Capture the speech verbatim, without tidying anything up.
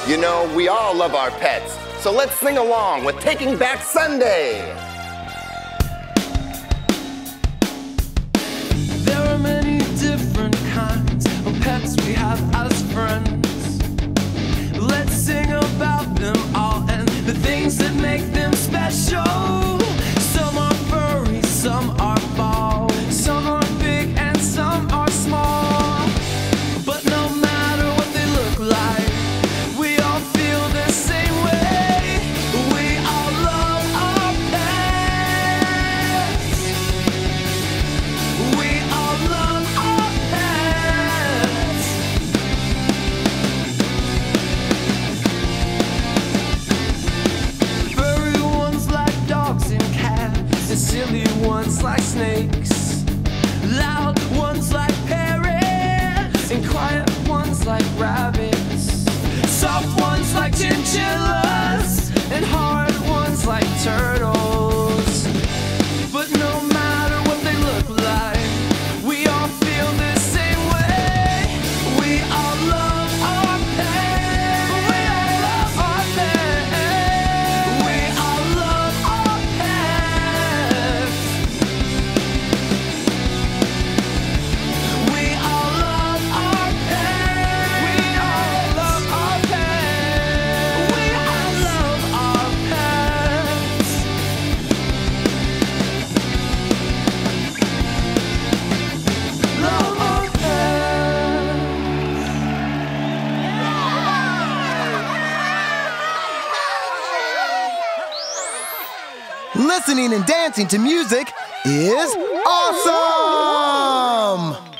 You know, we all love our pets, so let's sing along with Taking Back Sunday. There are many different kinds of pets we have as friends. Let's sing about them all and the things that make them special. Some are furry, some are bald, some are big and some are small. But no matter what they look like, we all feel the same way. We all love our pets. We all love our pets. Furry ones like dogs and cats, and silly ones like snakes. Loud ones like parrots, and quiet ones like rabbits. Soft ones like chinchillas, and hard ones like turtles. But no matter what they look like, we all feel the same way. We all love our pets. We all love our pets. We all love our pets. We all love our pets. We all love our pets. We all love our pets. Love our pets. Listening and dancing to music is awesome!